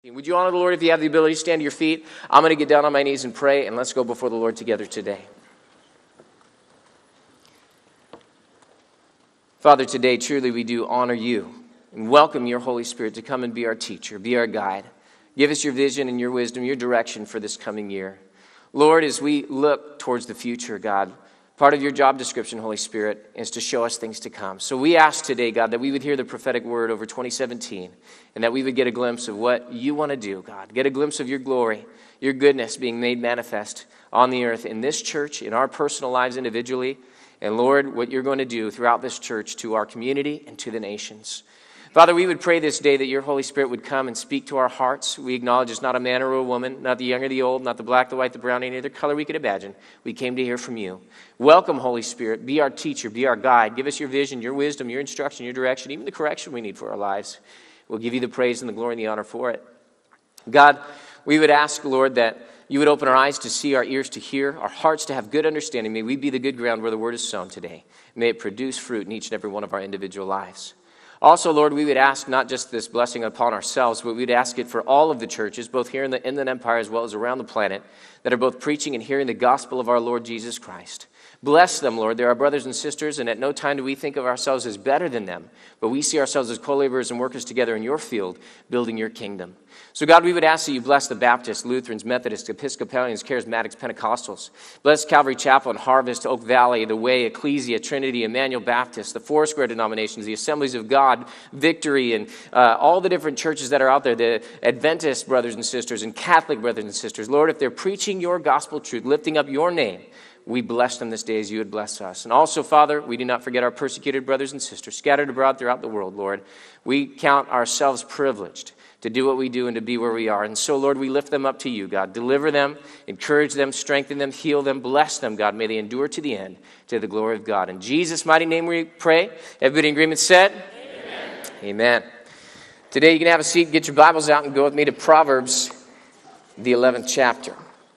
Would you honor the Lord if you have the ability to stand to your feet? I'm going to get down on my knees and pray, and let's go before the Lord together today. Father, today truly we do honor you and welcome your Holy Spirit to come and be our teacher, be our guide. Give us your vision and your wisdom, your direction for this coming year. Lord, as we look towards the future, God, part of your job description, Holy Spirit, is to show us things to come. So we ask today, God, that we would hear the prophetic word over 2017 and that we would get a glimpse of what you want to do, God. Get a glimpse of your glory, your goodness being made manifest on the earth in this church, in our personal lives individually, and Lord, what you're going to do throughout this church to our community and to the nations. Father, we would pray this day that your Holy Spirit would come and speak to our hearts. We acknowledge it's not a man or a woman, not the young or the old, not the black, the white, the brown, any other color we could imagine. We came to hear from you. Welcome, Holy Spirit. Be our teacher, be our guide. Give us your vision, your wisdom, your instruction, your direction, even the correction we need for our lives. We'll give you the praise and the glory and the honor for it. God, we would ask, Lord, that you would open our eyes to see, our ears to hear, our hearts to have good understanding. May we be the good ground where the word is sown today. May it produce fruit in each and every one of our individual lives. Also, Lord, we would ask not just this blessing upon ourselves, but we'd ask it for all of the churches, both here in the Inland Empire as well as around the planet, that are both preaching and hearing the gospel of our Lord Jesus Christ. Bless them, Lord. They're our brothers and sisters, and at no time do we think of ourselves as better than them, but we see ourselves as co-laborers and workers together in your field, building your kingdom. So, God, we would ask that you bless the Baptists, Lutherans, Methodists, Episcopalians, Charismatics, Pentecostals. Bless Calvary Chapel and Harvest, Oak Valley, The Way, Ecclesia, Trinity, Emmanuel Baptist, the Foursquare denominations, the Assemblies of God, Victory, and all the different churches that are out there, the Adventist brothers and sisters and Catholic brothers and sisters. Lord, if they're preaching your gospel truth, lifting up your name, we bless them this day as you would bless us. And also, Father, we do not forget our persecuted brothers and sisters scattered abroad throughout the world, Lord. We count ourselves privileged to do what we do and to be where we are. And so, Lord, we lift them up to you, God. Deliver them, encourage them, strengthen them, heal them, bless them, God. May they endure to the end, to the glory of God. In Jesus' mighty name we pray. Everybody in agreement said? Amen. Amen. Today you can have a seat, get your Bibles out, and go with me to Proverbs, the 11th chapter.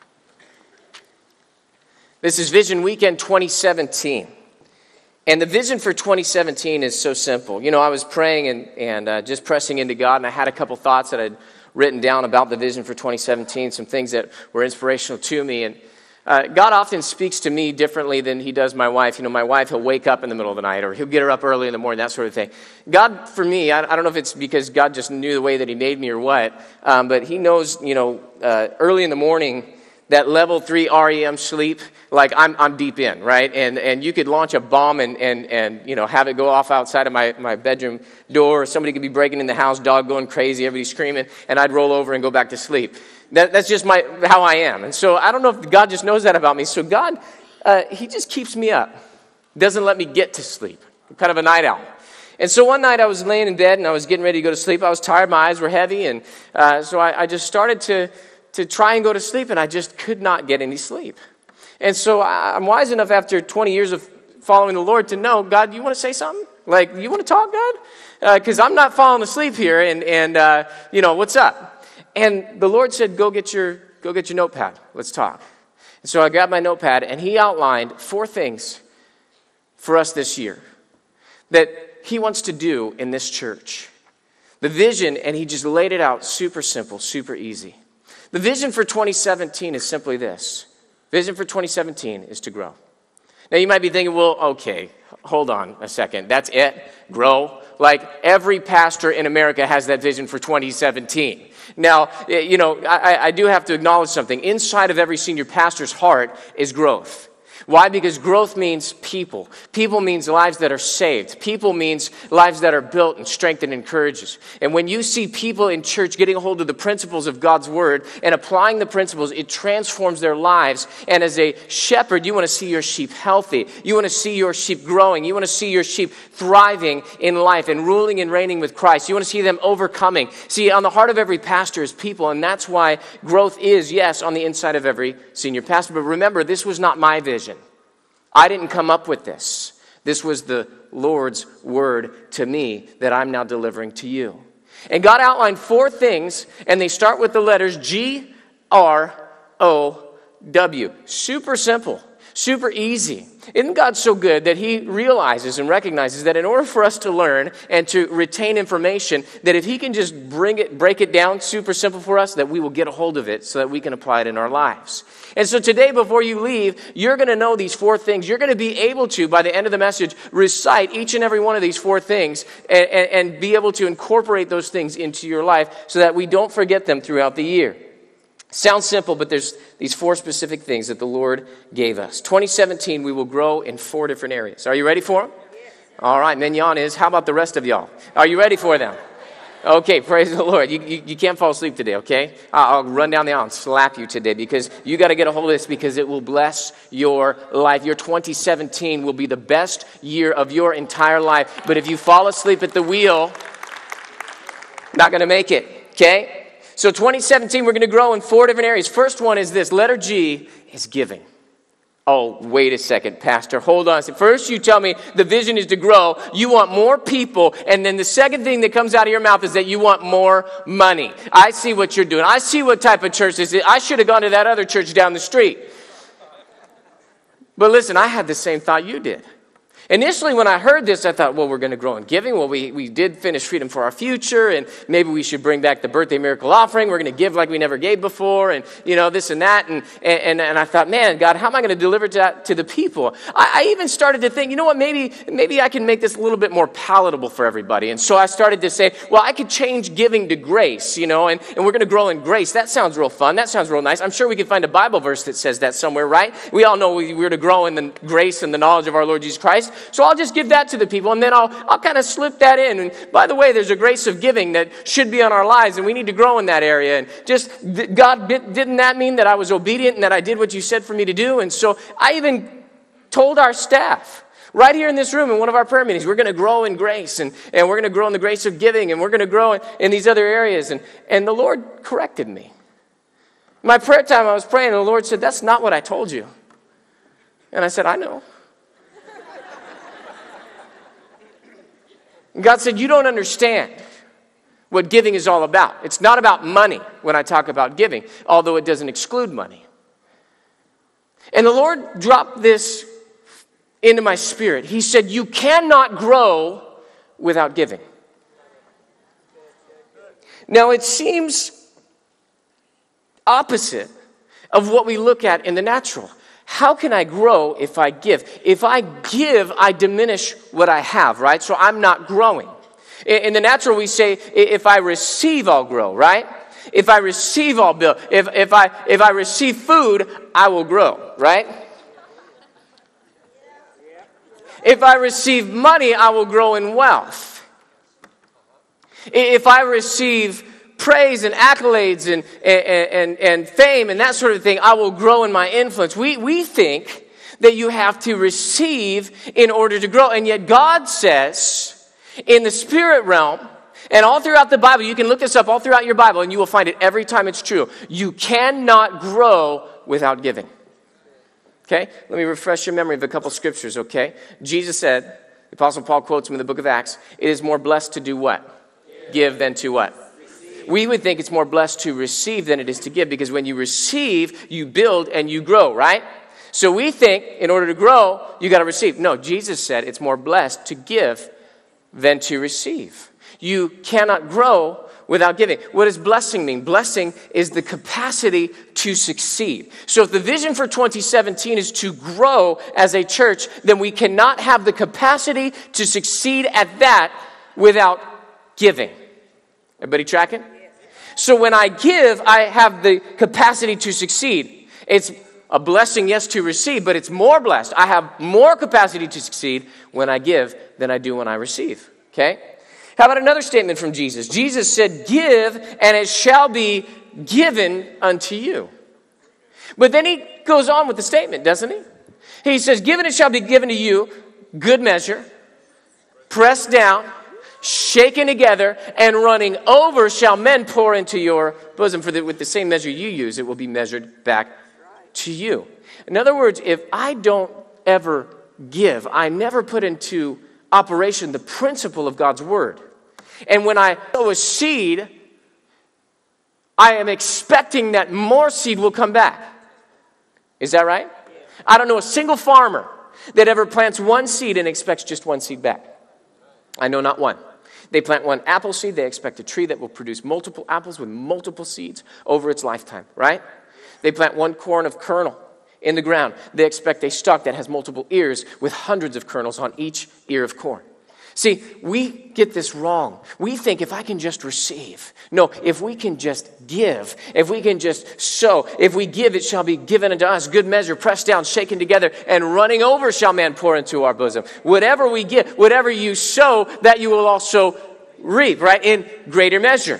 This is Vision Weekend 2017. And the vision for 2017 is so simple. You know, I was praying and just pressing into God, and I had a couple thoughts that I'd written down about the vision for 2017, some things that were inspirational to me. And God often speaks to me differently than he does my wife. You know, my wife, he'll wake up in the middle of the night, or he'll get her up early in the morning, that sort of thing. God, for me, I don't know if it's because God just knew the way that he made me or what, but he knows, early in the morning, that level 3 REM sleep, like I'm deep in, right? And you could launch a bomb and have it go off outside of my bedroom door, or somebody could be breaking in the house, dog going crazy, everybody screaming, and I'd roll over and go back to sleep. That's just how I am. And so I don't know if God just knows that about me. So God, he just keeps me up, doesn't let me get to sleep. I'm kind of a night owl. And so one night I was laying in bed and I was getting ready to go to sleep. I was tired, my eyes were heavy, and so I just started to try and go to sleep, and I just could not get any sleep. And so I'm wise enough after 20 years of following the Lord to know, God, you want to say something? Like, you want to talk, God? Because I'm not falling asleep here, and what's up? And the Lord said, go get your notepad. Let's talk. And so I grabbed my notepad, and he outlined 4 things for us this year that he wants to do in this church. The vision, and he just laid it out super simple, super easy. The vision for 2017 is simply this. Vision for 2017 is to grow. Now, you might be thinking, well, okay, hold on a second. That's it? Grow? Like, every pastor in America has that vision for 2017. Now, I do have to acknowledge something. Inside of every senior pastor's heart is growth. Why? Because growth means people. People means lives that are saved. People means lives that are built and strengthened and encouraged. And when you see people in church getting a hold of the principles of God's word and applying the principles, it transforms their lives. And as a shepherd, you want to see your sheep healthy. You want to see your sheep growing. You want to see your sheep thriving in life and ruling and reigning with Christ. You want to see them overcoming. See, on the heart of every pastor is people, and that's why growth is, yes, on the inside of every senior pastor. But remember, this was not my vision. I didn't come up with this. This was the Lord's word to me that I'm now delivering to you. And God outlined 4 things, and they start with the letters G-R-O-W. Super simple, super easy. Isn't God so good that he realizes and recognizes that in order for us to learn and to retain information, that if he can just break it down super simple for us, that we will get a hold of it so that we can apply it in our lives. And so today, before you leave, you're going to know these 4 things. You're going to be able to, by the end of the message, recite each and every one of these 4 things and be able to incorporate those things into your life so that we don't forget them throughout the year. Sounds simple, but there's these 4 specific things that the Lord gave us. 2017, we will grow in 4 different areas. Are you ready for them? All right, Mignon is. How about the rest of y'all? Are you ready for them? Okay, praise the Lord. You can't fall asleep today, okay? I'll run down the aisle and slap you today because you got to get a hold of this because it will bless your life. Your 2017 will be the best year of your entire life. But if you fall asleep at the wheel, not going to make it, okay? So 2017, we're going to grow in 4 different areas. First one is this. Letter G is giving. Oh, wait a second, Pastor. Hold on. First, you tell me the vision is to grow. You want more people. And then the second thing that comes out of your mouth is that you want more money. I see what you're doing. I see what type of church this is. I should have gone to that other church down the street. But listen, I had the same thought you did. Initially, when I heard this, I thought, well, we're going to grow in giving. Well, we did finish Freedom for Our Future, and maybe we should bring back the birthday miracle offering. We're going to give like we never gave before, and, this and that. And I thought, man, God, how am I going to deliver that to the people? I even started to think, you know what, maybe I can make this a little bit more palatable for everybody. And so I started to say, well, I could change giving to grace, and we're going to grow in grace. That sounds real fun. That sounds real nice. I'm sure we can find a Bible verse that says that somewhere, right? We all know we're to grow in the grace and the knowledge of our Lord Jesus Christ. So I'll just give that to the people, and then I'll kind of slip that in. And by the way, there's a grace of giving that should be on our lives, and we need to grow in that area. And just, God, didn't that mean that I was obedient and that I did what you said for me to do? And so I even told our staff, right here in this room in one of our prayer meetings, we're going to grow in grace, and we're going to grow in the grace of giving, and we're going to grow in these other areas. And the Lord corrected me. In my prayer time, I was praying, and the Lord said, that's not what I told you. And I said, I know. And God said, you don't understand what giving is all about. It's not about money when I talk about giving, although it doesn't exclude money. And the Lord dropped this into my spirit. He said, you cannot grow without giving. Now, it seems opposite of what we look at in the natural. How can I grow if I give? If I give, I diminish what I have, right? So I'm not growing. In the natural, we say, if I receive, I'll grow, right? If I receive, I'll build. If I receive food, I will grow, right? If I receive money, I will grow in wealth. If I receive praise and accolades and fame and that sort of thing, I will grow in my influence. We think that you have to receive in order to grow. And yet God says in the spirit realm, and all throughout the Bible, you can look this up all throughout your Bible and you will find it every time it's true. You cannot grow without giving. Okay? Let me refresh your memory of a couple scriptures, okay? Jesus said, the Apostle Paul quotes him in the book of Acts, it is more blessed to do what? Give than to what? We would think it's more blessed to receive than it is to give, because when you receive, you build and you grow, right? So we think in order to grow, you got to receive. No, Jesus said it's more blessed to give than to receive. You cannot grow without giving. What does blessing mean? Blessing is the capacity to succeed. So if the vision for 2017 is to grow as a church, then we cannot have the capacity to succeed at that without giving. Everybody tracking? So when I give, I have the capacity to succeed. It's a blessing, yes, to receive, but it's more blessed. I have more capacity to succeed when I give than I do when I receive. Okay? How about another statement from Jesus? Jesus said, give, and it shall be given unto you. But then he goes on with the statement, doesn't he? He says, give, and it shall be given to you, good measure, pressed down, shaken together, and running over shall men pour into your bosom. With the same measure you use, it will be measured back to you. In other words, if I don't ever give, I never put into operation the principle of God's word. And when I sow a seed, I am expecting that more seed will come back. Is that right? I don't know a single farmer that ever plants one seed and expects just one seed back. I know not one. They plant one apple seed, they expect a tree that will produce multiple apples with multiple seeds over its lifetime, right? They plant one corn of kernel in the ground. They expect a stalk that has multiple ears with hundreds of kernels on each ear of corn. See, we get this wrong. We think if I can just receive. No, if we can just give, if we can just sow, if we give, it shall be given unto us. Good measure, pressed down, shaken together, and running over shall man pour into our bosom. Whatever we give, whatever you sow, that you will also reap, right? In greater measure.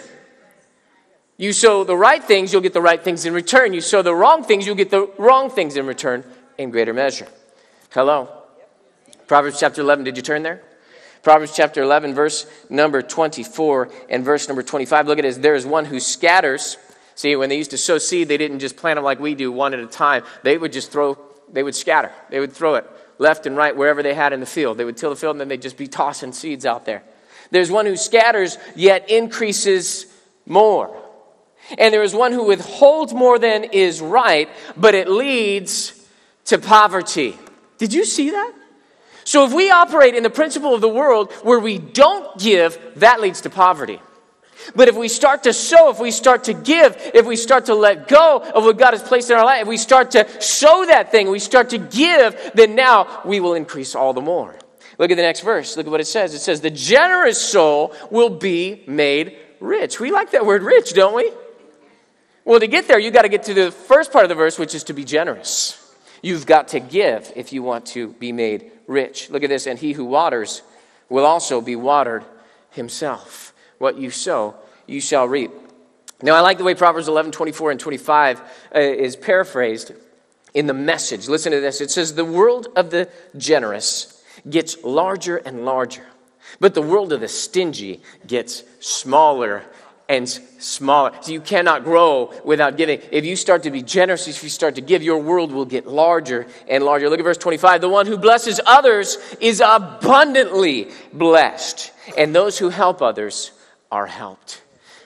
You sow the right things, you'll get the right things in return. You sow the wrong things, you'll get the wrong things in return in greater measure. Hello? Proverbs chapter 11, did you turn there? Proverbs chapter 11, verse number 24 and verse number 25. Look at this. There is one who scatters. See, when they used to sow seed, they didn't just plant them like we do, one at a time. They would just they would scatter. They would throw it left and right wherever they had in the field. They would till the field and then they'd just be tossing seeds out there. There's one who scatters, yet increases more. And there is one who withholds more than is right, but it leads to poverty. Did you see that? So if we operate in the principle of the world where we don't give, that leads to poverty. But if we start to sow, if we start to give, if we start to let go of what God has placed in our life, if we start to sow that thing, we start to give, then now we will increase all the more. Look at the next verse. Look at what it says. It says, the generous soul will be made rich. We like that word rich, don't we? Well, to get there, you got to get to the first part of the verse, which is to be generous. You've got to give if you want to be made rich. Look at this. And he who waters will also be watered himself. What you sow, you shall reap. Now, I like the way Proverbs 11, 24, and 25 is paraphrased in the Message. Listen to this. It says, the world of the generous gets larger and larger, but the world of the stingy gets smaller and smaller. So you cannot grow without giving. If you start to be generous, if you start to give, your world will get larger and larger. Look at verse 25. The one who blesses others is abundantly blessed, and those who help others are helped.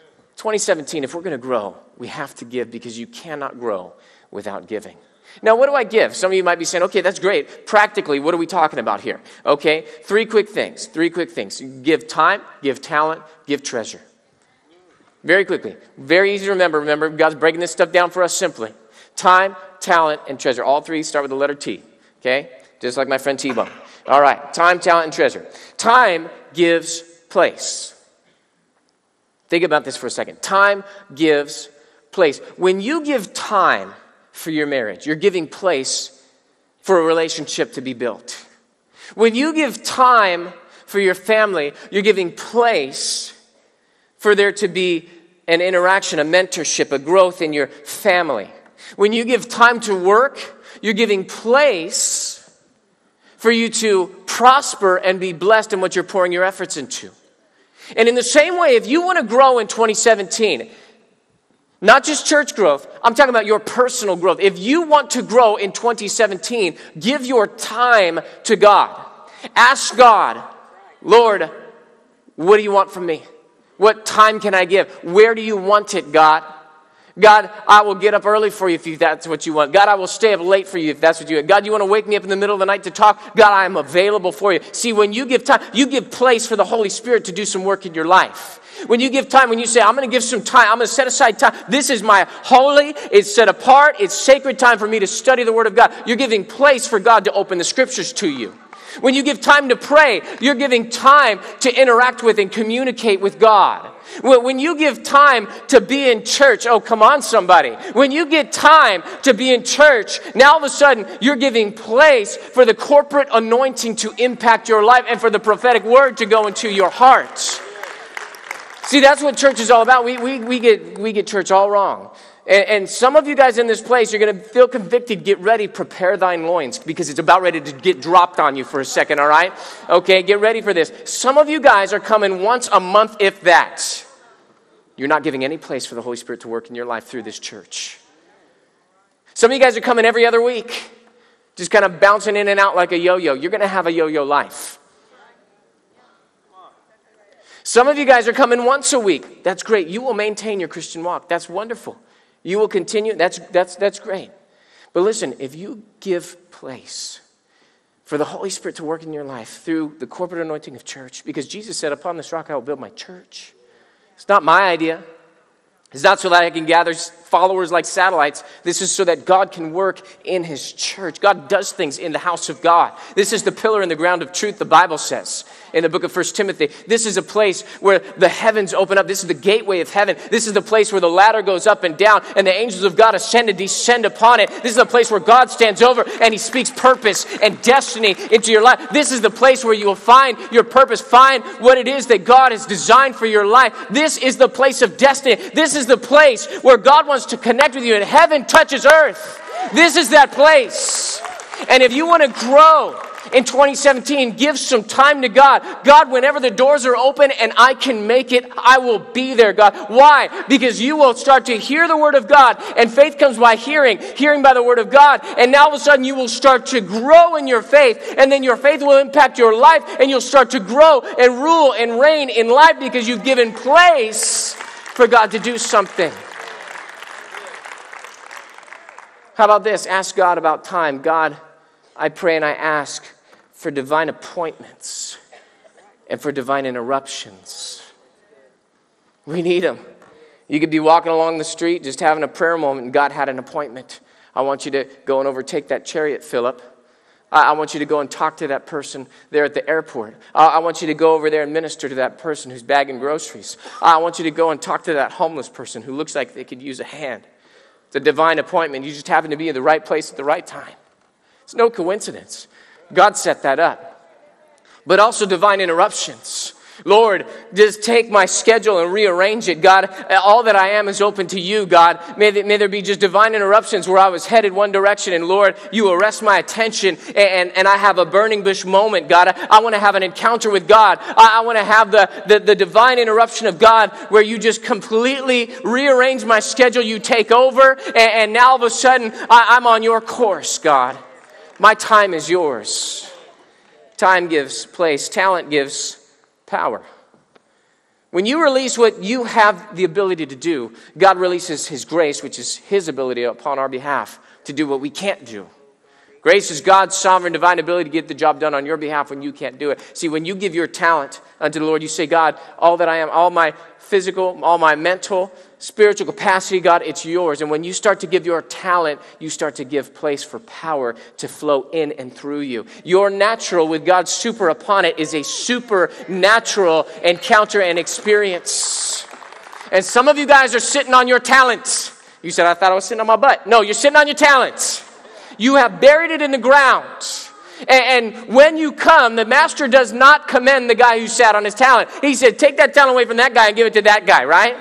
2017, if we're going to grow, we have to give, because you cannot grow without giving. Now, what do I give? Some of you might be saying, okay, that's great. Practically, what are we talking about here? Okay, three quick things. Give time, give talent, give treasure. Very quickly. Very easy to remember. Remember, God's breaking this stuff down for us simply. Time, talent, and treasure. All three start with the letter T. Okay? Just like my friend T-Bone. All right. Time, talent, and treasure. Time gives place. Think about this for a second. Time gives place. When you give time for your marriage, you're giving place for a relationship to be built. When you give time for your family, you're giving place for there to be an interaction, a mentorship, a growth in your family. When you give time to work, you're giving place for you to prosper and be blessed in what you're pouring your efforts into. And in the same way, if you want to grow in 2017, not just church growth, I'm talking about your personal growth. If you want to grow in 2017, give your time to God. Ask God, Lord, what do you want from me? What time can I give? Where do you want it, God? God, I will get up early for you if that's what you want. God, I will stay up late for you if that's what you want. God, you want to wake me up in the middle of the night to talk? God, I am available for you. See, when you give time, you give place for the Holy Spirit to do some work in your life. When you give time, when you say, I'm going to give some time, I'm going to set aside time. This is my holy, it's set apart, it's sacred time for me to study the Word of God. You're giving place for God to open the Scriptures to you. When you give time to pray, you're giving time to interact with and communicate with God. When you give time to be in church, oh, come on, somebody. When you get time to be in church, now all of a sudden, you're giving place for the corporate anointing to impact your life and for the prophetic word to go into your hearts. See, that's what church is all about. We get church all wrong. And some of you guys in this place, you're going to feel convicted. Get ready, prepare thine loins, because it's about ready to get dropped on you for a second, all right? Okay, get ready for this. Some of you guys are coming once a month, if that. You're not giving any place for the Holy Spirit to work in your life through this church. Some of you guys are coming every other week, just kind of bouncing in and out like a yo-yo. You're going to have a yo-yo life. Some of you guys are coming once a week. That's great. You will maintain your Christian walk. That's wonderful. You will continue. That's great. But listen, if you give place for the Holy Spirit to work in your life through the corporate anointing of church. Because Jesus said, upon this rock I will build my church. It's not my idea. It's not so that I can gather followers like satellites. This is so that God can work in his church. God does things in the house of God. This is the pillar and the ground of truth, the Bible says in the book of 1 Timothy. This is a place where the heavens open up. This is the gateway of heaven. This is the place where the ladder goes up and down and the angels of God ascend and descend upon it. This is the place where God stands over and he speaks purpose and destiny into your life. This is the place where you will find your purpose, find what it is that God has designed for your life. This is the place of destiny. This is the place where God wants to connect with you and heaven touches earth. This is that place. And if you want to grow in 2017, give some time to God. God, whenever the doors are open and I can make it, I will be there, God. Why? Because you will start to hear the word of God, and faith comes by hearing, hearing by the word of God. And now all of a sudden you will start to grow in your faith, and then your faith will impact your life, and you'll start to grow and rule and reign in life because you've given place for God to do something. How about this? Ask God about time. God, I pray and I ask for divine appointments and for divine interruptions. We need them. You could be walking along the street just having a prayer moment and God had an appointment. I want you to go and overtake that chariot, Philip. I want you to go and talk to that person there at the airport. I want you to go over there and minister to that person who's bagging groceries. I want you to go and talk to that homeless person who looks like they could use a hand. It's a divine appointment. You just happen to be in the right place at the right time. It's no coincidence. God set that up. But also divine interruptions. Lord, just take my schedule and rearrange it. God, all that I am is open to you, God. May there be just divine interruptions where I was headed one direction, and Lord, you arrest my attention, and I have a burning bush moment, God. I want to have an encounter with God. I want to have the divine interruption of God where you just completely rearrange my schedule. You take over, and now all of a sudden, I'm on your course, God. My time is yours. Time gives place. Talent gives power. When you release what you have the ability to do, God releases his grace, which is his ability upon our behalf to do what we can't do. Grace is God's sovereign divine ability to get the job done on your behalf when you can't do it. See, when you give your talent unto the Lord, you say, God, all that I am, all my physical, all my mental, spiritual capacity, God, it's yours. And when you start to give your talent, you start to give place for power to flow in and through you. Your natural with God's super upon it is a supernatural encounter and experience. And some of you guys are sitting on your talents. You said, I thought I was sitting on my butt. No, you're sitting on your talents. You have buried it in the ground. And when you come, the master does not commend the guy who sat on his talent. He said, take that talent away from that guy and give it to that guy, right?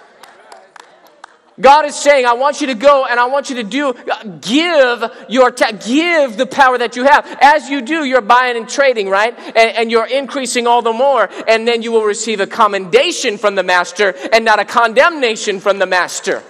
God is saying, I want you to go and I want you to give the power that you have. As you do, you're buying and trading, right? And you're increasing all the more. And then you will receive a commendation from the master and not a condemnation from the master.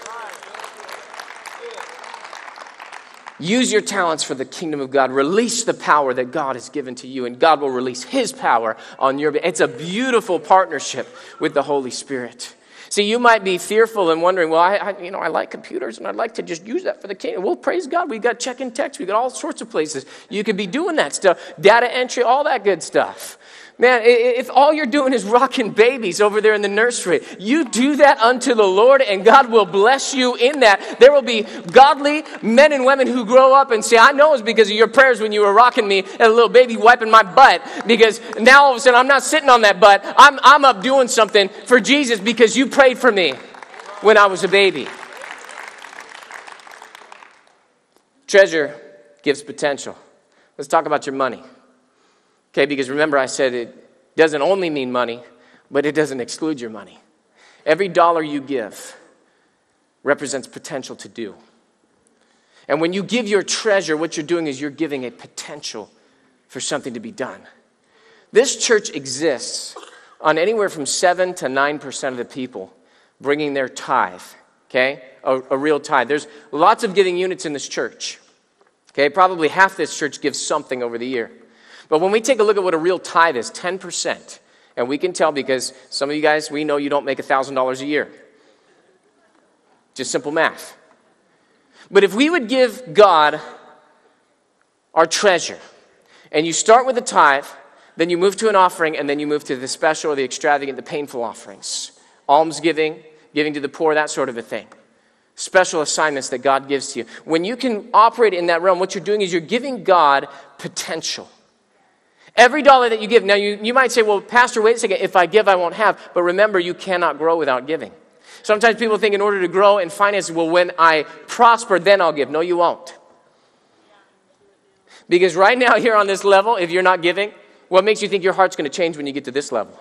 Use your talents for the kingdom of God. Release the power that God has given to you, and God will release his power on your behalf. It's a beautiful partnership with the Holy Spirit. See, you might be fearful and wondering, well, I like computers and I'd like to just use that for the kingdom. Well, praise God, we got check and text. We got all sorts of places you could be doing that stuff. Data entry, all that good stuff. Man, if all you're doing is rocking babies over there in the nursery, you do that unto the Lord and God will bless you in that. There will be godly men and women who grow up and say, I know it's because of your prayers when you were rocking me and a little baby wiping my butt, because now all of a sudden I'm not sitting on that butt. I'm up doing something for Jesus because you prayed for me when I was a baby. Treasure gives potential. Let's talk about your money. Okay, because remember I said it doesn't only mean money, but it doesn't exclude your money. Every dollar you give represents potential to do. And when you give your treasure, what you're doing is you're giving a potential for something to be done. This church exists on anywhere from 7 to 9% of the people bringing their tithe, okay, a real tithe. There's lots of giving units in this church. Okay, probably half this church gives something over the year. But when we take a look at what a real tithe is, 10%, and we can tell because some of you guys, we know you don't make $1,000 a year. Just simple math. But if we would give God our treasure, And you start with the tithe, then you move to an offering, and then you move to the special or the extravagant, the painful offerings. Almsgiving, giving to the poor, that sort of a thing. Special assignments that God gives to you. When you can operate in that realm, what you're doing is you're giving God potential. Every dollar that you give, now you might say, well, Pastor, wait a second, if I give, I won't have. But remember, you cannot grow without giving. Sometimes people think in order to grow in finances, well, when I prosper, then I'll give. No, you won't. Because right now, here on this level, if you're not giving, what makes you think your heart's going to change when you get to this level?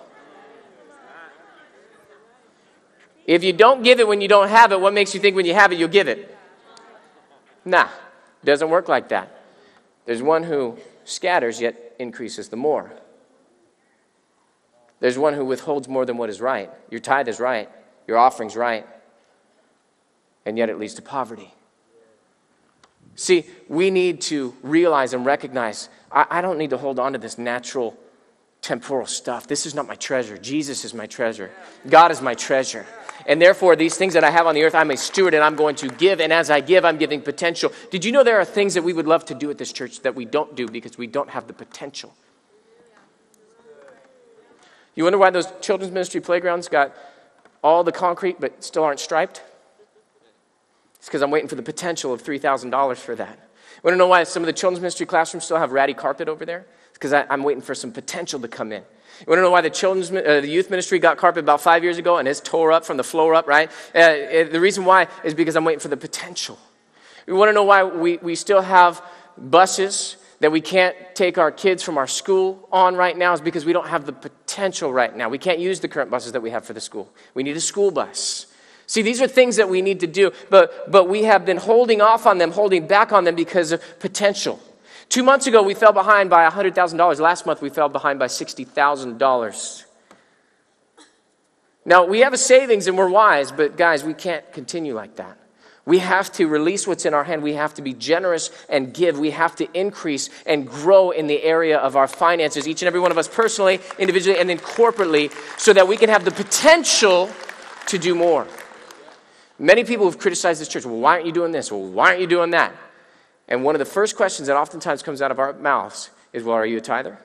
If you don't give it when you don't have it, what makes you think when you have it, you'll give it? Nah, it doesn't work like that. There's one who scatters, yet increases the more. There's one who withholds more than what is right. Your tithe is right. Your offering's right. And yet it leads to poverty. See, we need to realize and recognize, I don't need to hold on to this natural, temporal stuff. This is not my treasure. Jesus is my treasure. God is my treasure. And therefore, these things that I have on the earth, I'm a steward and I'm going to give. And as I give, I'm giving potential. Did you know there are things that we would love to do at this church that we don't do because we don't have the potential? You wonder why those children's ministry playgrounds got all the concrete but still aren't striped? It's because I'm waiting for the potential of $3,000 for that. You want to know why some of the children's ministry classrooms still have ratty carpet over there? It's because I'm waiting for some potential to come in. You want to know why the youth ministry got carpet about 5 years ago and it's tore up from the floor up, right? The reason why is because I'm waiting for the potential. You want to know why we still have buses that we can't take our kids from our school on right now is because we don't have the potential right now. We can't use the current buses that we have for the school. We need a school bus. See, these are things that we need to do, but we have been holding off on them, holding back on them because of potential. 2 months ago, we fell behind by $100,000. Last month, we fell behind by $60,000. Now, we have a savings and we're wise, but guys, we can't continue like that. We have to release what's in our hand. We have to be generous and give. We have to increase and grow in the area of our finances, each and every one of us personally, individually, and then corporately, so that we can have the potential to do more. Many people have criticized this church. Well, why aren't you doing this? Well, why aren't you doing that? And one of the first questions that oftentimes comes out of our mouths is, well, are you a tither?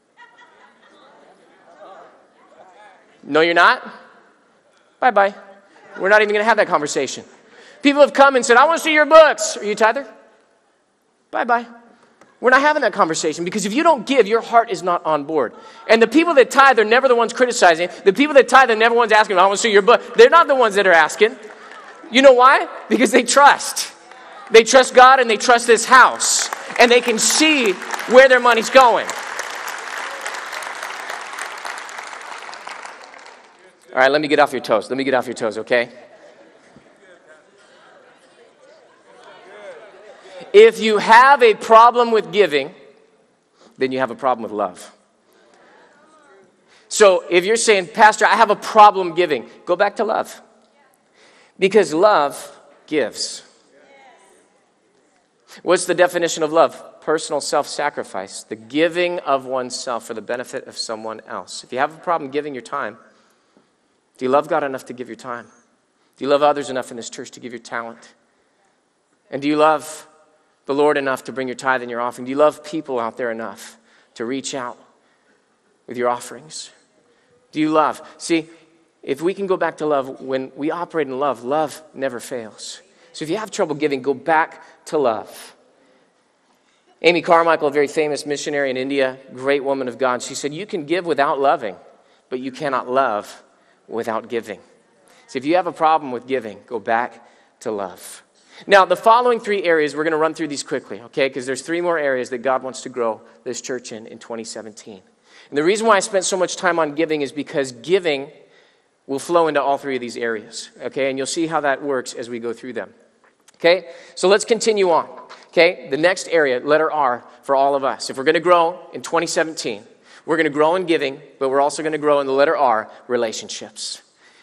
No, you're not? Bye-bye. We're not even going to have that conversation. People have come and said, I want to see your books. Are you a tither? Bye-bye. We're not having that conversation because if you don't give, your heart is not on board. And the people that tithe are never the ones criticizing. The people that tithe are never the ones asking, I want to see your book. They're not the ones that are asking. You know why? Because they trust. They trust God and they trust this house. And they can see where their money's going. All right, let me get off your toes. Let me get off your toes, okay? If you have a problem with giving, then you have a problem with love. So if you're saying, Pastor, I have a problem giving, go back to love. Because love gives. What's the definition of love? Personal self-sacrifice, the giving of oneself for the benefit of someone else. If you have a problem giving your time, do you love God enough to give your time? Do you love others enough in this church to give your talent? And do you love the Lord enough to bring your tithe and your offering? Do you love people out there enough to reach out with your offerings? Do you love? See, if we can go back to love, when we operate in love, love never fails. So if you have trouble giving, go back to love. Amy Carmichael, a very famous missionary in India, great woman of God, she said, you can give without loving, but you cannot love without giving. So if you have a problem with giving, go back to love. Now, the following three areas, we're going to run through these quickly, okay? Because there's three more areas that God wants to grow this church in 2017. And the reason why I spent so much time on giving is because giving will flow into all three of these areas, okay? And you'll see how that works as we go through them, okay? So let's continue on, okay? The next area, letter R, for all of us. If we're going to grow in 2017, we're going to grow in giving, but we're also going to grow in the letter R, relationships.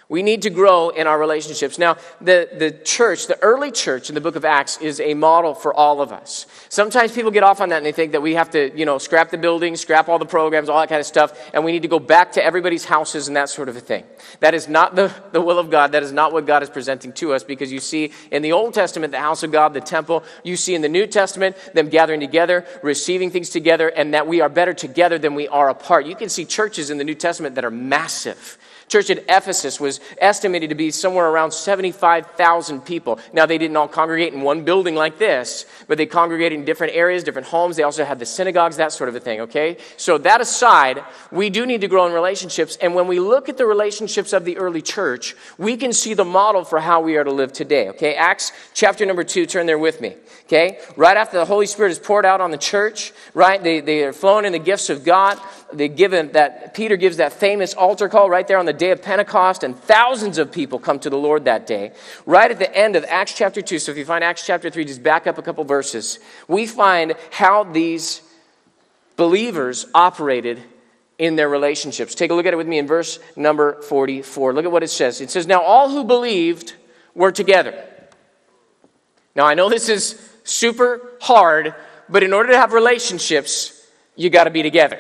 We need to grow in our relationships. Now, the church, the early church in the book of Acts is a model for all of us. Sometimes people get off on that and they think that we have to, scrap the building, scrap all the programs, all that kind of stuff, and we need to go back to everybody's houses and that sort of a thing. That is not the will of God. That is not what God is presenting to us, because you see in the Old Testament, the house of God, the temple. You see in the New Testament, them gathering together, receiving things together, and that we are better together than we are apart. You can see churches in the New Testament that are massive. Church at Ephesus was estimated to be somewhere around 75,000 people. Now, they didn't all congregate in one building like this, but they congregated in different areas, different homes. They also had the synagogues, that sort of a thing, okay? So that aside, we do need to grow in relationships. And when we look at the relationships of the early church, we can see the model for how we are to live today, okay? Acts chapter number 2, turn there with me, okay? Right after the Holy Spirit is poured out on the church, right? They are flowing in the gifts of God. Peter gives that famous altar call right there on the day of Pentecost, and thousands of people come to the Lord that day. Right at the end of Acts chapter 2, so if you find Acts chapter 3, just back up a couple verses, we find how these believers operated in their relationships. Take a look at it with me in verse number 44. Look at what it says. It says, "Now all who believed were together." Now I know this is super hard, but in order to have relationships, you got to be together.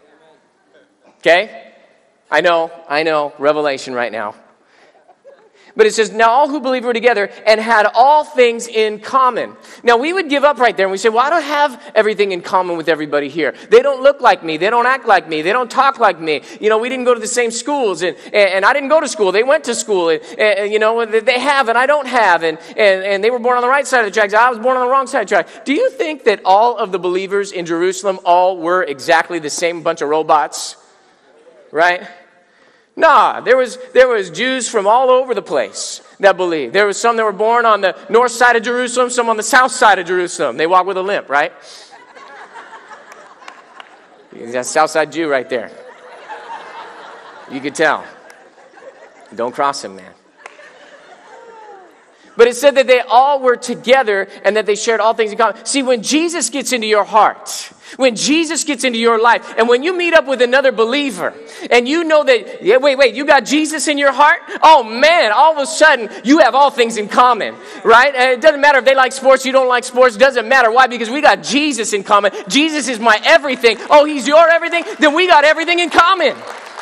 Okay? I know, revelation right now. But it says, "Now all who believed were together and had all things in common." Now we would give up right there and we say, well, I don't have everything in common with everybody here. They don't look like me. They don't act like me. They don't talk like me. We didn't go to the same schools, and I didn't go to school. They went to school, and they have and I don't have, and they were born on the right side of the tracks. I was born on the wrong side of the track. Do you think that all of the believers in Jerusalem all were exactly the same bunch of robots? Right? Nah, there was Jews from all over the place that believed. There was some that were born on the north side of Jerusalem, some on the south side of Jerusalem. They walk with a limp, right? That's south side Jew right there. You could tell. Don't cross him, man. But it said that they all were together and that they shared all things in common. See, when Jesus gets into your heart, when Jesus gets into your life, and when you meet up with another believer, and you know that, you got Jesus in your heart? Oh man, all of a sudden, you have all things in common, right? And it doesn't matter if they like sports, you don't like sports, it doesn't matter. Why? Because we got Jesus in common. Jesus is my everything. Oh, he's your everything? Then we got everything in common.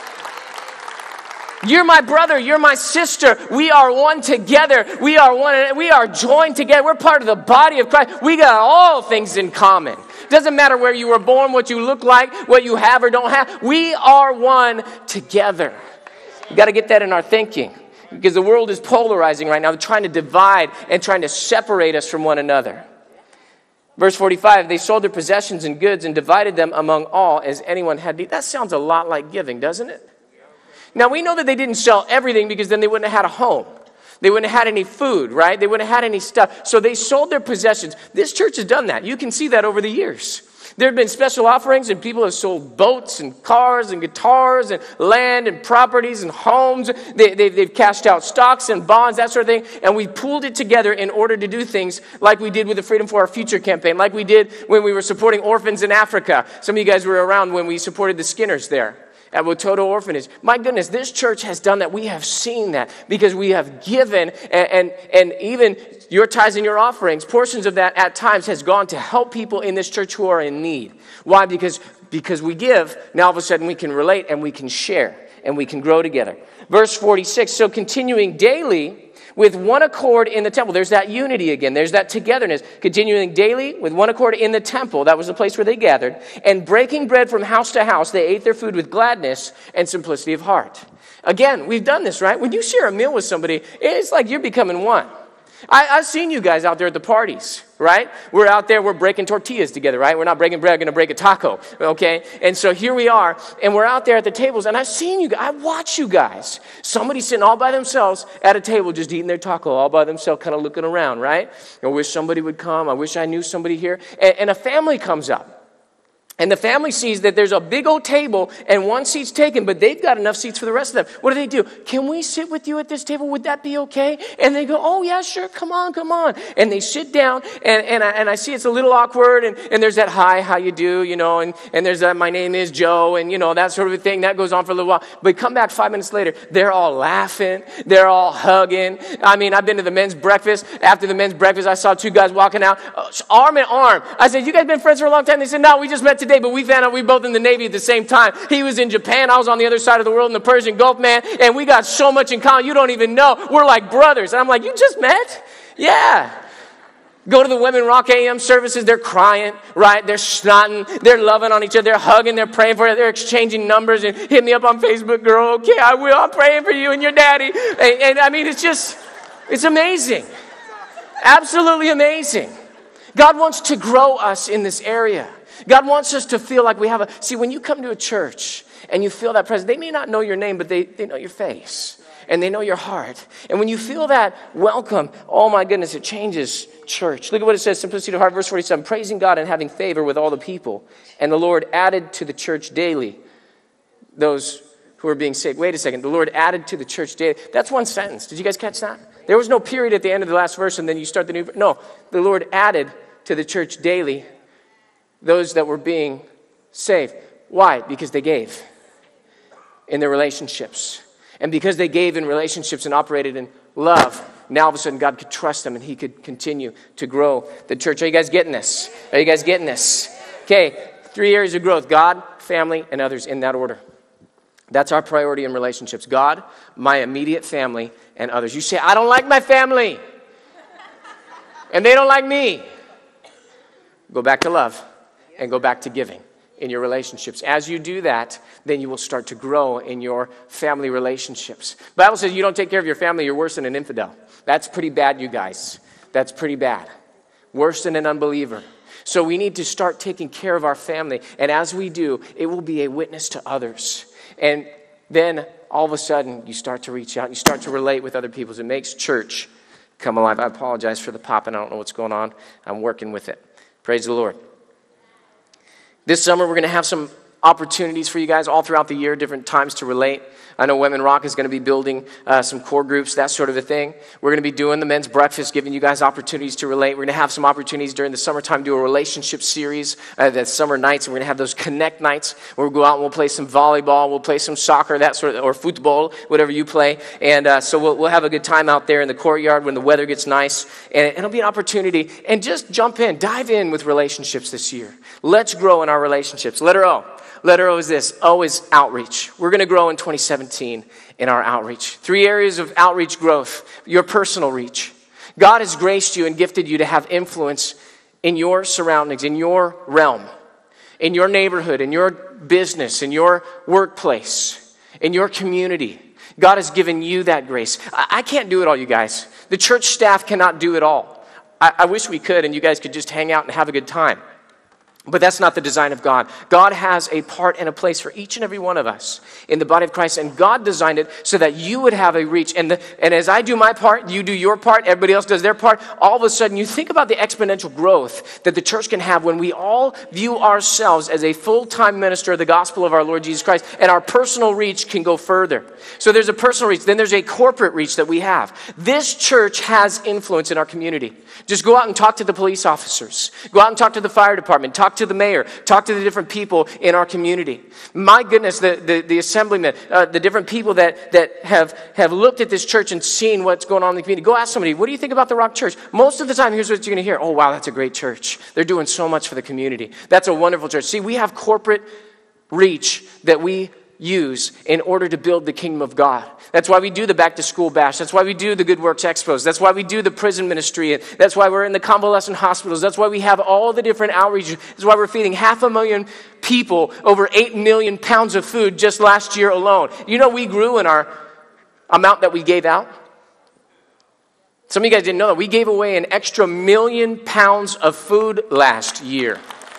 You're my brother, you're my sister. We are one together. We are joined together. We're part of the body of Christ. We got all things in common. Doesn't matter where you were born, what you look like, what you have or don't have. We are one together. We got to get that in our thinking, because the world is polarizing right now. They're trying to divide and trying to separate us from one another. Verse 45, "They sold their possessions and goods and divided them among all as anyone had need." That sounds a lot like giving, doesn't it? Now, we know that they didn't sell everything, because then they wouldn't have had a home. They wouldn't have had any food, right? They wouldn't have had any stuff. So they sold their possessions. This church has done that. You can see that over the years. There have been special offerings, and people have sold boats and cars and guitars and land and properties and homes. They've cashed out stocks and bonds, that sort of thing. And we pooled it together in order to do things like we did with the Freedom for Our Future campaign, like we did when we were supporting orphans in Africa. Some of you guys were around when we supported the Skinners there at Watoto Orphanage. My goodness, this church has done that. We have seen that because we have given, and even your tithes and your offerings, portions of that at times has gone to help people in this church who are in need. Why? Because we give, now all of a sudden we can relate and we can share and we can grow together. Verse 46, "So continuing daily with one accord in the temple." There's that unity again. There's that togetherness. "Continuing daily with one accord in the temple," that was the place where they gathered, "and breaking bread from house to house, they ate their food with gladness and simplicity of heart." Again, we've done this, right? When you share a meal with somebody, it's like you're becoming one. I've seen you guys out there at the parties, right? We're out there, we're breaking tortillas together, right? We're not breaking bread, going to break a taco, okay? And so here we are, and we're out there at the tables, and I've seen you guys, I watch you guys. Somebody sitting all by themselves at a table just eating their taco all by themselves, kind of looking around, right? I wish somebody would come. I wish I knew somebody here. And a family comes up. And the family sees that there's a big old table and one seat's taken, but they've got enough seats for the rest of them. What do? Can we sit with you at this table? Would that be okay? And they go, oh, yeah, sure. Come on. And they sit down, and I see it's a little awkward, and there's that, hi, how you do, and there's that, my name is Joe, and, that sort of a thing. That goes on for a little while. But come back 5 minutes later, they're all laughing. They're all hugging. I mean, I've been to the men's breakfast. After the men's breakfast, I saw two guys walking out, arm in arm. I said, you guys been friends for a long time? They said, no, we just met today, but we found out we both in the Navy at the same time. He was in Japan. I was on the other side of the world in the Persian Gulf, man. And we got so much in common. You don't even know. We're like brothers. And I'm like, you just met? Yeah. Go to the Women Rock AM services. They're crying, right? They're snotting. They're loving on each other. They're hugging. They're praying for it. They're exchanging numbers and hit me up on Facebook, girl. Okay, I will. I'm praying for you and your daddy. And I mean, it's amazing. Absolutely amazing. God wants to grow us in this area. God wants us to feel like we have see, when you come to a church and you feel that presence, they may not know your name, but they know your face and they know your heart. And when you feel that welcome, oh my goodness, it changes church. Look at what it says, simplicity of heart, verse 47, praising God and having favor with all the people. And the Lord added to the church daily those who are being saved. Wait a second, the Lord added to the church daily. That's one sentence. Did you guys catch that? There was no period at the end of the last verse and then you start the new. No, the Lord added to the church daily those that were being saved. Why? Because they gave in their relationships. And because they gave in relationships and operated in love, now all of a sudden God could trust them and he could continue to grow the church. Are you guys getting this? Are you guys getting this? Okay, 3 areas of growth: God, family, and others, in that order. That's our priority in relationships. God, my immediate family, and others. You say, I don't like my family. And they don't like me. Go back to love. And go back to giving in your relationships. As you do that, then you will start to grow in your family relationships. The Bible says you don't take care of your family, you're worse than an infidel. That's pretty bad, you guys. That's pretty bad. Worse than an unbeliever. So we need to start taking care of our family. And as we do, it will be a witness to others. And then all of a sudden, you start to reach out. You start to relate with other people. It makes church come alive. I apologize for the popping. I don't know what's going on. I'm working with it. Praise the Lord. This summer, we're going to have some opportunities for you guys all throughout the year, different times to relate. I know Women Rock is going to be building some core groups, that sort of a thing. We're going to be doing the men's breakfast, giving you guys opportunities to relate. We're going to have some opportunities during the summertime, do a relationship series, that's summer nights. And we're going to have those connect nights where we'll go out and we'll play some volleyball, we'll play some soccer, that sort of, or football, whatever you play. And so we'll have a good time out there in the courtyard when the weather gets nice. And it'll be an opportunity. And just jump in, dive in with relationships this year. Let's grow in our relationships. Letter O. Letter O is this. O is outreach. We're going to grow in 2017 in our outreach. 3 areas of outreach growth. Your personal reach. God has graced you and gifted you to have influence in your surroundings, in your realm, in your neighborhood, in your business, in your workplace, in your community. God has given you that grace. I can't do it all, you guys. The church staff cannot do it all. I wish we could and you guys could just hang out and have a good time. But that's not the design of God. God has a part and a place for each and every one of us in the body of Christ. And God designed it so that you would have a reach. And as I do my part, you do your part, everybody else does their part. All of a sudden, you think about the exponential growth that the church can have when we all view ourselves as a full-time minister of the gospel of our Lord Jesus Christ. And our personal reach can go further. So there's a personal reach. Then there's a corporate reach that we have. This church has influence in our community. Just go out and talk to the police officers. Go out and talk to the fire department. Talk to the mayor, talk to the different people in our community. My goodness, the assemblymen, the different people that have looked at this church and seen what's going on in the community. Go ask somebody, what do you think about the Rock Church? Most of the time, here's what you're going to hear. Oh, wow, that's a great church. They're doing so much for the community. That's a wonderful church. See, we have corporate reach that we use in order to build the kingdom of God. That's why we do the back to school bash. That's why we do the Good Works Expos. That's why we do the prison ministry. That's why we're in the convalescent hospitals. That's why we have all the different outreaches. That's why we're feeding 500,000 people over 8 million pounds of food just last year alone. You know, we grew in our amount that we gave out. Some of you guys didn't know that. We gave away an extra 1 million pounds of food last year.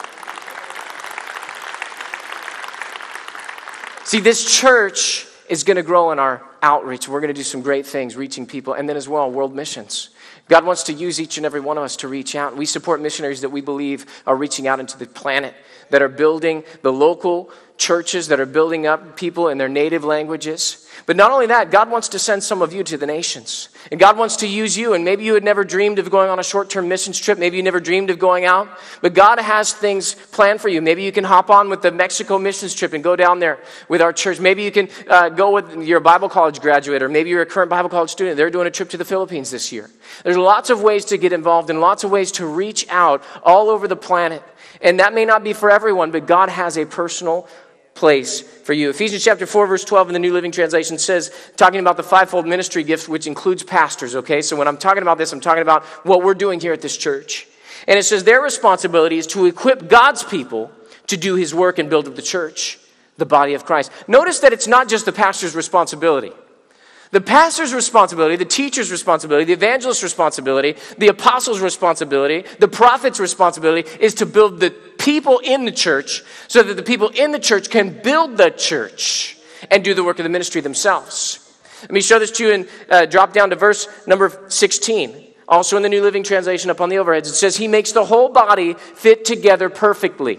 See, this church is going to grow in our outreach. We're going to do some great things, reaching people, and then as well, world missions. God wants to use each and every one of us to reach out. We support missionaries that we believe are reaching out into the planet. that are building the local churches, that are building up people in their native languages. But not only that, God wants to send some of you to the nations. And God wants to use you. And maybe you had never dreamed of going on a short-term missions trip. Maybe you never dreamed of going out. But God has things planned for you. Maybe you can hop on with the Mexico missions trip and go down there with our church. Maybe you can go with your Bible college graduate, or maybe you're a current Bible college student. They're doing a trip to the Philippines this year. There's lots of ways to get involved and lots of ways to reach out all over the planet. And that may not be for everyone, but God has a personal place for you. Ephesians chapter 4, verse 12 in the New Living Translation says, talking about the fivefold ministry gift, which includes pastors, okay? So when I'm talking about this, I'm talking about what we're doing here at this church. And it says their responsibility is to equip God's people to do his work and build up the church, the body of Christ. Notice that it's not just the pastor's responsibility. The pastor's responsibility, the teacher's responsibility, the evangelist's responsibility, the apostle's responsibility, the prophet's responsibility is to build the people in the church so that the people in the church can build the church and do the work of the ministry themselves. Let me show this to you and drop down to verse number 16. Also in the New Living Translation up on the overheads, it says, he makes the whole body fit together perfectly.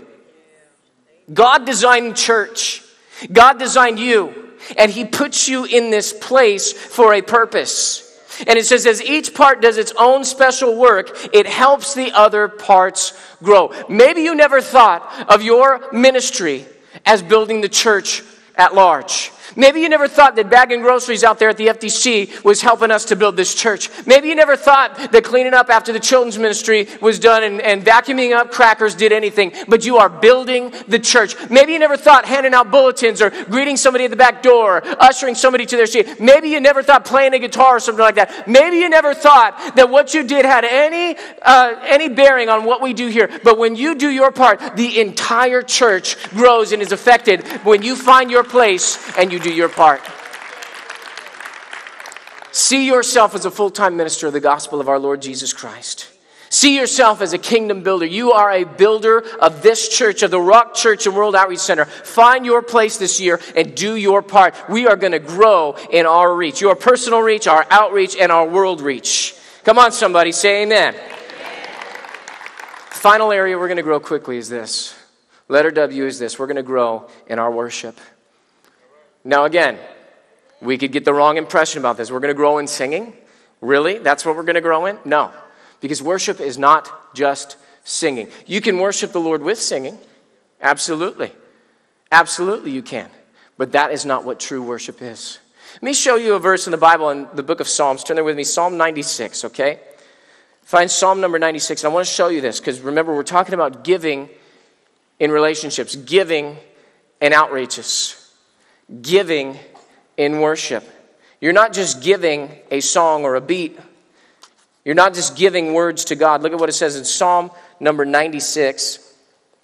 God designed the church. God designed you. And he puts you in this place for a purpose. And it says, as each part does its own special work, it helps the other parts grow. Maybe you never thought of your ministry as building the church at large. Maybe you never thought that bagging groceries out there at the FDC was helping us to build this church. Maybe you never thought that cleaning up after the children's ministry was done and vacuuming up crackers did anything, but you are building the church. Maybe you never thought handing out bulletins or greeting somebody at the back door, or ushering somebody to their seat. Maybe you never thought playing a guitar or something like that. Maybe you never thought that what you did had any bearing on what we do here. But when you do your part, the entire church grows and is affected when you find your place and you do your part. See yourself as a full-time minister of the gospel of our Lord Jesus Christ. See yourself as a kingdom builder. You are a builder of this church, of the Rock Church and World Outreach Center. Find your place this year and do your part. We are going to grow in our reach, your personal reach, our outreach, and our world reach. Come on, somebody, say amen. Final area we're going to grow quickly is this. Letter W is this. We're going to grow in our worship. Now again, we could get the wrong impression about this. We're going to grow in singing? Really? That's what we're going to grow in? No. Because worship is not just singing. You can worship the Lord with singing. Absolutely. Absolutely you can. But that is not what true worship is. Let me show you a verse in the Bible in the book of Psalms. Turn there with me. Psalm 96, okay? Find Psalm number 96. And I want to show you this because remember, we're talking about giving in relationships, giving in outreaches. Giving in worship. You're not just giving a song or a beat. You're not just giving words to God. Look at what it says in Psalm number 96.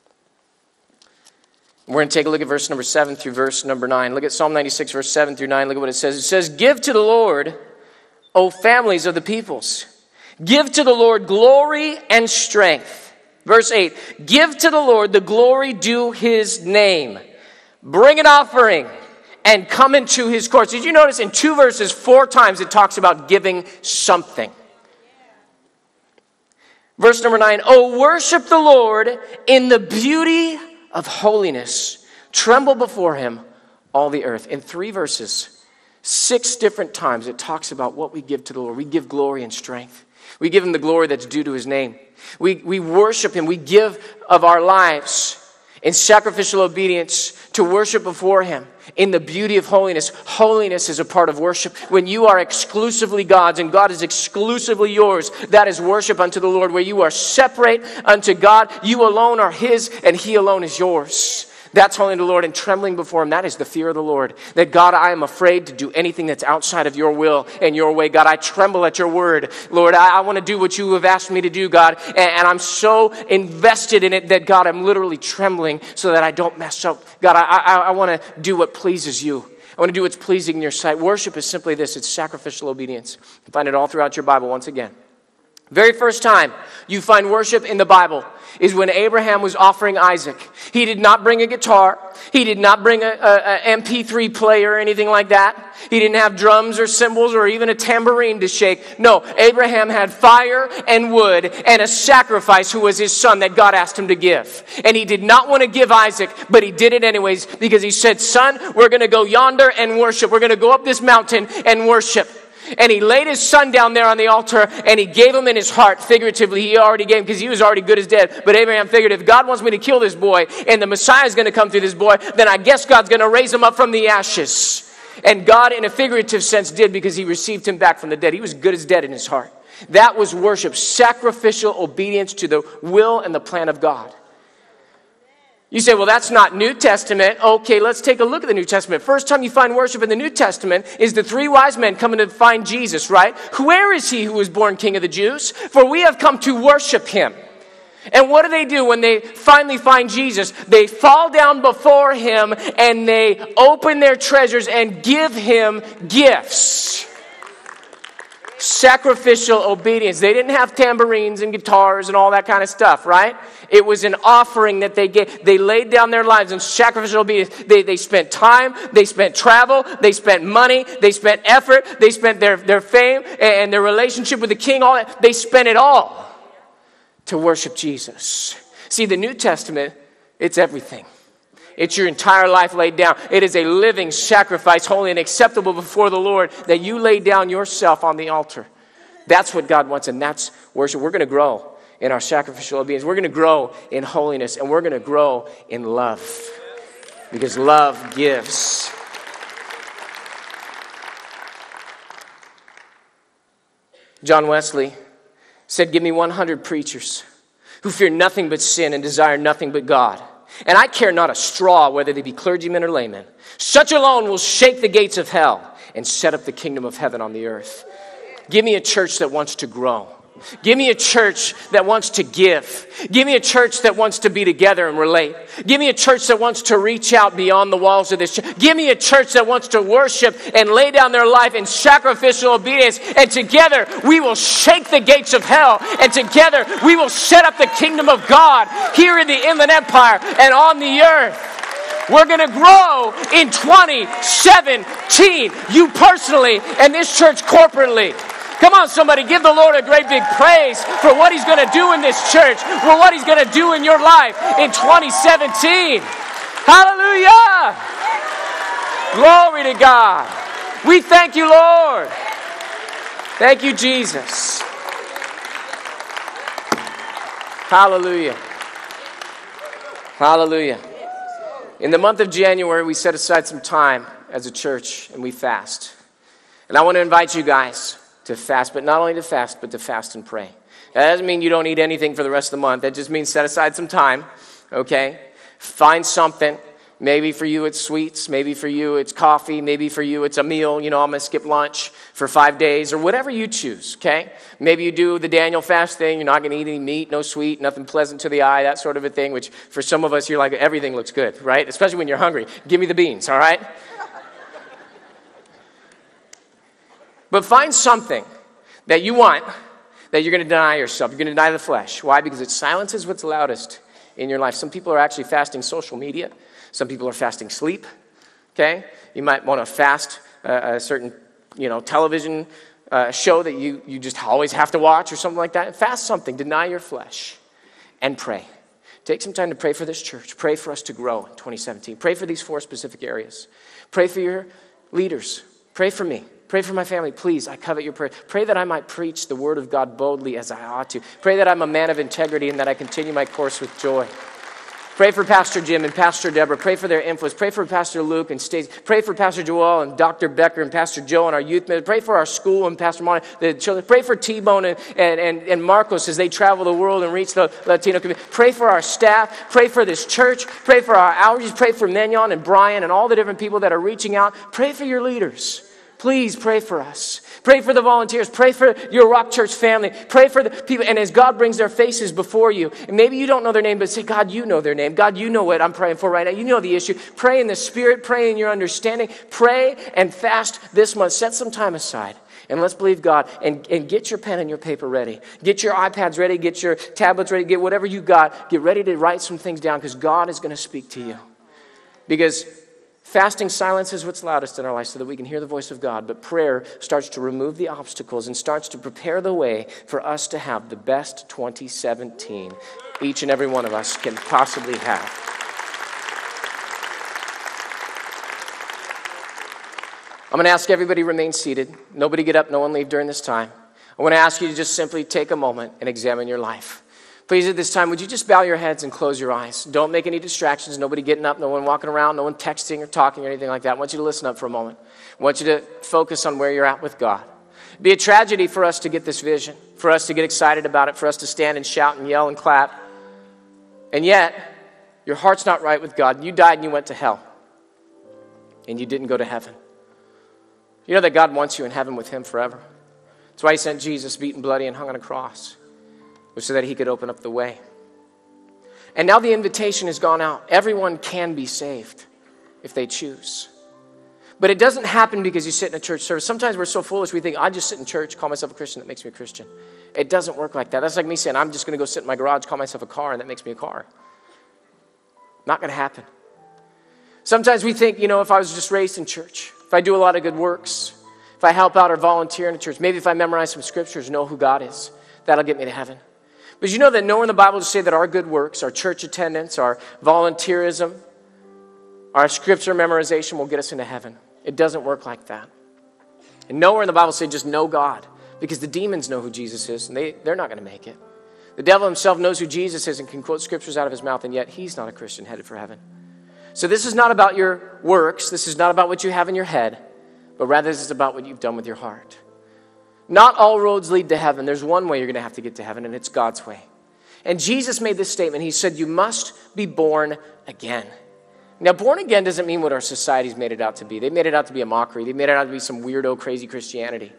We're going to take a look at verse number 7 through verse number 9. Look at Psalm 96, verse 7 through 9. Look at what it says. It says, give to the Lord, O families of the peoples. Give to the Lord glory and strength. Verse 8, give to the Lord the glory due his name. Bring an offering and come into his courts. Did you notice in 2 verses, 4 times it talks about giving something? Verse number 9, oh, worship the Lord in the beauty of holiness. Tremble before him, all the earth. In 3 verses, 6 different times it talks about what we give to the Lord. We give glory and strength. We give him the glory that's due to his name. We worship him. We give of our lives in sacrificial obedience to worship before him in the beauty of holiness. Holiness is a part of worship. When you are exclusively God's and God is exclusively yours, that is worship unto the Lord. Where you are separate unto God, you alone are his and he alone is yours. That's holy to the Lord, and trembling before him, that is the fear of the Lord. That God, I am afraid to do anything that's outside of your will and your way. God, I tremble at your word. Lord, I want to do what you have asked me to do, God. And I'm so invested in it that, God, I'm literally trembling so that I don't mess up. God, I want to do what pleases you. I want to do what's pleasing in your sight. Worship is simply this. It's sacrificial obedience. You find it all throughout your Bible once again. Very first time you find worship in the Bible is when Abraham was offering Isaac. He did not bring a guitar. He did not bring a MP3 player or anything like that. He didn't have drums or cymbals or even a tambourine to shake. No, Abraham had fire and wood and a sacrifice who was his son that God asked him to give. And he did not want to give Isaac, but he did it anyways because he said, son, we're going to go yonder and worship. We're going to go up this mountain and worship. And he laid his son down there on the altar, and he gave him in his heart, figuratively. He already gave him because he was already good as dead. But Abraham figured, if God wants me to kill this boy, and the Messiah is going to come through this boy, then I guess God's going to raise him up from the ashes. And God, in a figurative sense, did, because he received him back from the dead. He was good as dead in his heart. That was worship, sacrificial obedience to the will and the plan of God. You say, well, that's not New Testament. Okay, let's take a look at the New Testament. First time you find worship in the New Testament is the three wise men coming to find Jesus, right? Where is he who was born King of the Jews? For we have come to worship him. And what do when they finally find Jesus? They fall down before him and they open their treasures and give him gifts. Sacrificial obedience. They didn't have tambourines and guitars and all that kind of stuff, right? It was an offering that they gave. They laid down their lives in sacrificial obedience. They spent time, they spent travel, they spent money, they spent effort, they spent their fame and their relationship with the king, all that. They spent it all to worship Jesus. See, the New Testament, it's everything. It's your entire life laid down. It is a living sacrifice, holy and acceptable before the Lord, that you lay down yourself on the altar. That's what God wants, and that's worship. We're going to grow in our sacrificial obedience. We're going to grow in holiness, and we're going to grow in love, because love gives. John Wesley said, give me 100 preachers who fear nothing but sin and desire nothing but God. And I care not a straw whether they be clergymen or laymen. Such alone will shake the gates of hell and set up the kingdom of heaven on the earth. Give me a church that wants to grow. Give me a church that wants to give. Give me a church that wants to be together and relate. Give me a church that wants to reach out beyond the walls of this church. Give me a church that wants to worship and lay down their life in sacrificial obedience. And together we will shake the gates of hell. And together we will set up the kingdom of God here in the Inland Empire and on the earth. We're going to grow in 2017. You personally and this church corporately. Come on, somebody, give the Lord a great big praise for what he's going to do in this church, for what he's going to do in your life in 2017. Hallelujah! Glory to God. We thank you, Lord. Thank you, Jesus. Hallelujah. Hallelujah. In the month of January, we set aside some time as a church and we fast. And I want to invite you guys to fast, but not only to fast, but to fast and pray. That doesn't mean you don't eat anything for the rest of the month. That just means set aside some time, okay? Find something. Maybe for you it's sweets. Maybe for you it's coffee. Maybe for you it's a meal. You know, I'm going to skip lunch for 5 days or whatever you choose, okay? Maybe you do the Daniel fast thing. You're not going to eat any meat, no sweet, nothing pleasant to the eye, that sort of a thing, which for some of us, you're like, everything looks good, right? Especially when you're hungry. Give me the beans, all right? But find something that you want that you're going to deny yourself. You're going to deny the flesh. Why? Because it silences what's loudest in your life. Some people are actually fasting social media. Some people are fasting sleep. Okay? You might want to fast a certain, television show that you just always have to watch or something like that. Fast something. Deny your flesh and pray. Take some time to pray for this church. Pray for us to grow in 2017. Pray for these 4 specific areas. Pray for your leaders. Pray for me. Pray for my family. Please, I covet your prayer. Pray that I might preach the word of God boldly as I ought to. Pray that I'm a man of integrity and that I continue my course with joy. Pray for Pastor Jim and Pastor Deborah. Pray for their influence. Pray for Pastor Luke and Stacey. Pray for Pastor Joel and Dr. Becker and Pastor Joe and our youth ministry. Pray for our school and Pastor Monty, the children. Pray for T-Bone and Marcos as they travel the world and reach the Latino community. Pray for our staff. Pray for this church. Pray for our outreach. Pray for Menyon and Brian and all the different people that are reaching out. Pray for your leaders. Please pray for us. Pray for the volunteers. Pray for your Rock Church family. Pray for the people. And as God brings their faces before you, and maybe you don't know their name, but say, God, you know their name. God, you know what I'm praying for right now. You know the issue. Pray in the Spirit. Pray in your understanding. Pray and fast this month. Set some time aside And let's believe God. And get your pen and your paper ready. Get your iPads ready. Get your tablets ready. Get whatever you got. Get ready to write some things down because God is going to speak to you. Because fasting silence is what's loudest in our life so that we can hear the voice of God. But prayer starts to remove the obstacles and starts to prepare the way for us to have the best 2017 each and every one of us can possibly have. I'm going to ask everybody to remain seated. Nobody get up, no one leave during this time. I want to ask you to just simply take a moment and examine your life. Please, at this time, would you just bow your heads and close your eyes? Don't make any distractions. Nobody getting up, no one walking around, no one texting or talking or anything like that. I want you to listen up for a moment. I want you to focus on where you're at with God. It'd be a tragedy for us to get this vision, for us to get excited about it, for us to stand and shout and yell and clap. And yet, your heart's not right with God. You died and you went to hell. And you didn't go to heaven. You know that God wants you in heaven with him forever. That's why he sent Jesus beaten, bloody, and hung on a cross, so that he could open up the way. And now the invitation has gone out. Everyone can be saved if they choose. But it doesn't happen because you sit in a church service. Sometimes we're so foolish, we think, I just sit in church, call myself a Christian, that makes me a Christian. It doesn't work like that. That's like me saying, I'm just going to go sit in my garage, call myself a car, and that makes me a car. Not going to happen. Sometimes we think, if I was just raised in church, if I do a lot of good works, if I help out or volunteer in a church, maybe if I memorize some scriptures, know who God is, that'll get me to heaven. But you know that nowhere in the Bible to say that our good works, our church attendance, our volunteerism, our scripture memorization will get us into heaven. It doesn't work like that. And nowhere in the Bible say just know God, because the demons know who Jesus is, and they're not going to make it. The devil himself knows who Jesus is and can quote scriptures out of his mouth, and yet he's not a Christian headed for heaven. So this is not about your works. This is not about what you have in your head, but rather this is about what you've done with your heart. Not all roads lead to heaven. There's one way you're going to have to get to heaven, and it's God's way. And Jesus made this statement. He said, you must be born again. Now, born again doesn't mean what our society's made it out to be. They made it out to be a mockery. They made it out to be some weirdo, crazy Christianity.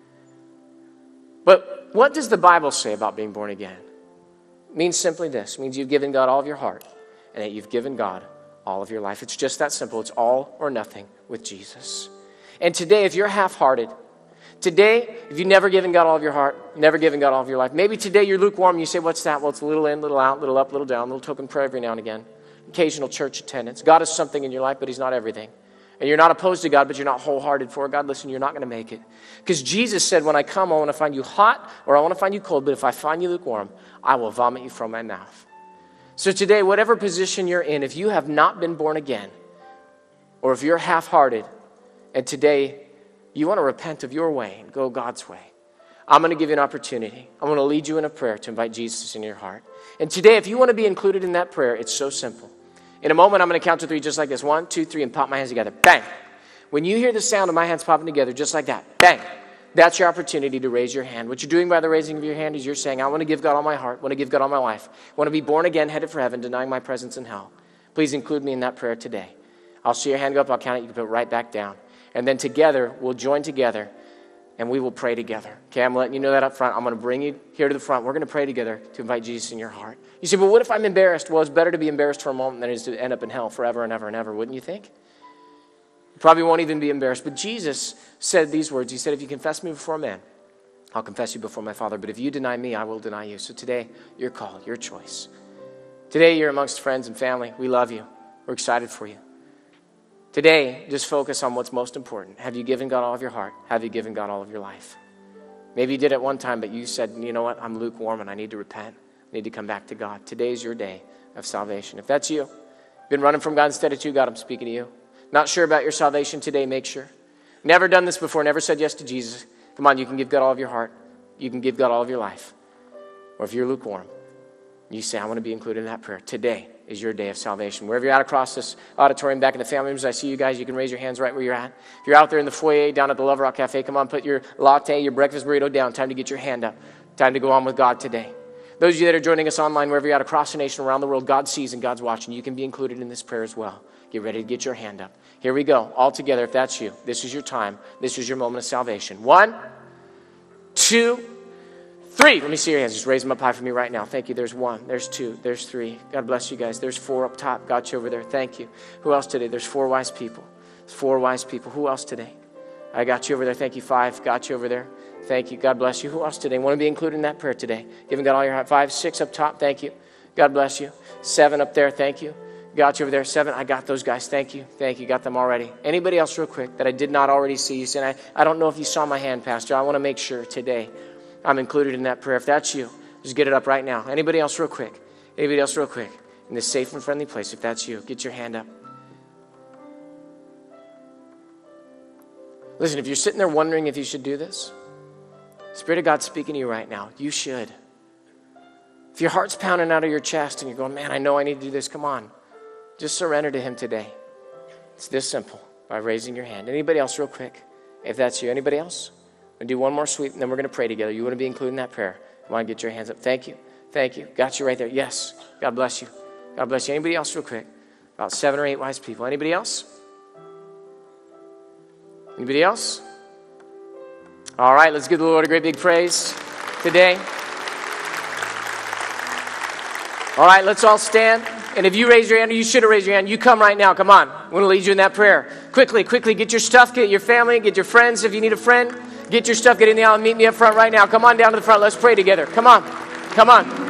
But what does the Bible say about being born again? It means simply this. It means you've given God all of your heart, and that you've given God all of your life. It's just that simple. It's all or nothing with Jesus. And today, if you're half-hearted, today, if you've never given God all of your heart, never given God all of your life, maybe today you're lukewarm and you say, what's that? Well, it's a little in, little out, little up, little down, little token prayer every now and again, occasional church attendance. God is something in your life, but he's not everything. And you're not opposed to God, but you're not wholehearted for God. Listen, you're not going to make it. Because Jesus said, when I come, I want to find you hot or I want to find you cold, but if I find you lukewarm, I will vomit you from my mouth. So today, whatever position you're in, if you have not been born again, or if you're half-hearted, and today you want to repent of your way and go God's way, I'm going to give you an opportunity. I'm going to lead you in a prayer to invite Jesus into your heart. And today, if you want to be included in that prayer, it's so simple. In a moment, I'm going to count to 3 just like this. 1, 2, 3, and pop my hands together. Bang. When you hear the sound of my hands popping together just like that, bang, that's your opportunity to raise your hand. What you're doing by the raising of your hand is you're saying, I want to give God all my heart, want to give God all my life, want to be born again, headed for heaven, denying my presence in hell. Please include me in that prayer today. I'll see your hand go up, I'll count it, you can put it right back down. And then together, we'll join together, and we will pray together. Okay, I'm letting you know that up front. I'm going to bring you here to the front. We're going to pray together to invite Jesus in your heart. You say, but what if I'm embarrassed? Well, it's better to be embarrassed for a moment than it is to end up in hell forever and ever and ever, wouldn't you think? You probably won't even be embarrassed. But Jesus said these words. He said, if you confess me before men, I'll confess you before my Father. But if you deny me, I will deny you. So today, your call, your choice. Today, you're amongst friends and family. We love you. We're excited for you. Today, just focus on what's most important. Have you given God all of your heart? Have you given God all of your life? Maybe you did it one time, but you said, you know what? I'm lukewarm and I need to repent. I need to come back to God. Today's your day of salvation. If that's you, been running from God instead of to God, I'm speaking to you. Not sure about your salvation today, make sure. Never done this before, never said yes to Jesus. Come on, you can give God all of your heart. You can give God all of your life. Or if you're lukewarm, you say, I want to be included in that prayer. Today is your day of salvation. Wherever you're at across this auditorium, back in the family rooms, I see you guys. You can raise your hands right where you're at. If you're out there in the foyer, down at the Love Rock Cafe, come on, put your latte, your breakfast burrito down. Time to get your hand up. Time to go on with God today. Those of you that are joining us online, wherever you're at across the nation, around the world, God sees and God's watching. You can be included in this prayer as well. Get ready to get your hand up. Here we go. All together, if that's you. This is your time. This is your moment of salvation. 1, 2, 3. Let me see your hands. Just raise them up high for me right now. Thank you. There's 1. There's 2. There's 3. God bless you guys. There's 4 up top. Got you over there. Thank you. Who else today? There's 4 wise people. There's 4 wise people. Who else today? I got you over there. Thank you. 5, got you over there. Thank you. God bless you. Who else today? Want to be included in that prayer today? Giving God all your heart. 5, 6 up top. Thank you. God bless you. 7 up there. Thank you. Got you over there. 7. I got those guys. Thank you. Thank you. Got them already. Anybody else real quick that I did not already see? You said, I don't know if you saw my hand, Pastor. I want to make sure today I'm included in that prayer. If that's you, just get it up right now. Anybody else real quick? Anybody else real quick? In this safe and friendly place, if that's you, get your hand up. Listen, if you're sitting there wondering if you should do this, Spirit of God's speaking to you right now. You should. If your heart's pounding out of your chest and you're going, man, I know I need to do this, come on. Just surrender to Him today. It's this simple, by raising your hand. Anybody else real quick? If that's you. Anybody else? We'll do one more sweep, and then we're going to pray together. You want to be included in that prayer. Come on, get your hands up. Thank you. Thank you. Got you right there. Yes. God bless you. God bless you. Anybody else real quick? About 7 or 8 wise people. Anybody else? Anybody else? All right, let's give the Lord a great big praise today. All right, let's all stand. And if you raise your hand, or you should have raised your hand, you come right now. Come on. I want to lead you in that prayer. Quickly, get your stuff. Get your family. Get your friends if you need a friend. Get your stuff. Get in the aisle and meet me up front right now. Come on down to the front. Let's pray together. Come on. Come on.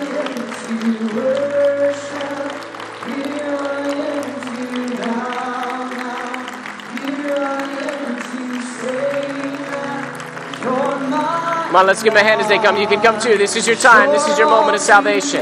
Come on, let's give them a hand as they come. You can come too. This is your time. This is your moment of salvation.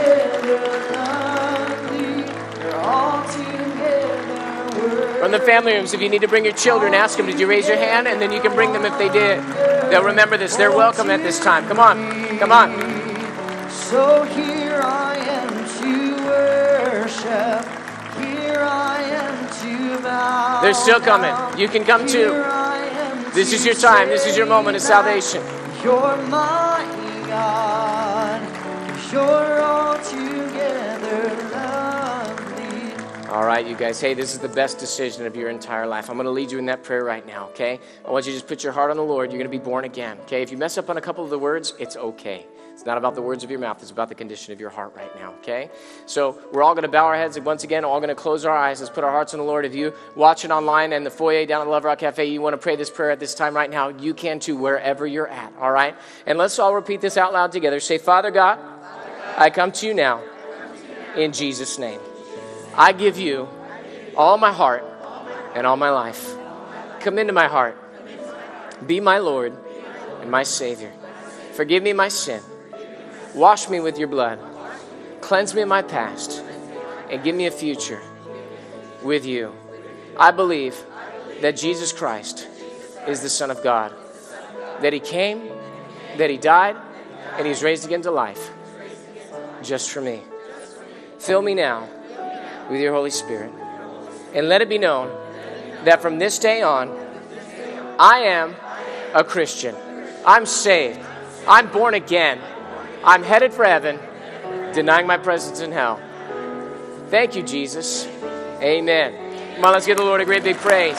From the family rooms, if you need to bring your children, ask them, did you raise your hand? And then you can bring them if they did. They'll remember this. They're welcome at this time. Come on. Come on. So here I am to worship. Here I am to bow. They're still coming. You can come too. This is your time. This is your moment of salvation. You're my God. You're altogether lovely. All right, you guys. Hey, this is the best decision of your entire life. I'm going to lead you in that prayer right now, okay? I want you to just put your heart on the Lord. You're going to be born again, okay? If you mess up on a couple of the words, it's okay. It's not about the words of your mouth. It's about the condition of your heart right now, okay? So we're all going to bow our heads once again. All going to close our eyes. Let's put our hearts on the Lord. If you watch it online in the foyer down at Love Rock Cafe, you want to pray this prayer at this time right now, you can too, wherever you're at, all right? And let's all repeat this out loud together. Say, Father God, I come to you now in Jesus' name. I give you all my heart and all my life. Come into my heart. Be my Lord and my Savior. Forgive me my sin. Wash me with your blood. Cleanse me of my past. And give me a future with you. I believe that Jesus Christ is the Son of God. That He came, that He died, and He's raised again to life. Just for me. Fill me now with your Holy Spirit. And let it be known that from this day on, I am a Christian. I'm saved. I'm born again. I'm headed for heaven, denying my presence in hell. Thank you, Jesus. Amen. Come on, let's give the Lord a great big praise.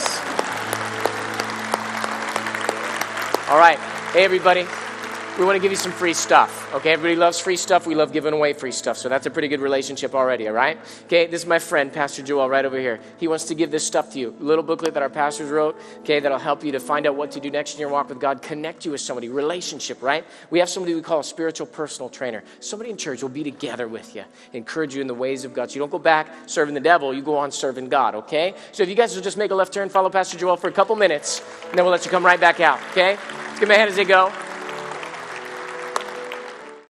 All right. Hey, everybody. We want to give you some free stuff, okay? Everybody loves free stuff. We love giving away free stuff, so that's a pretty good relationship already, all right? Okay, this is my friend, Pastor Joel, right over here. He wants to give this stuff to you. A little booklet that our pastors wrote, okay, that'll help you to find out what to do next in your walk with God, connect you with somebody, relationship, right? We have somebody we call a spiritual personal trainer. Somebody in church will be together with you, encourage you in the ways of God. So you don't go back serving the devil, you go on serving God, okay? So if you guys will just make a left turn, follow Pastor Joel for a couple minutes, and then we'll let you come right back out, okay? Let's give him a hand as they go.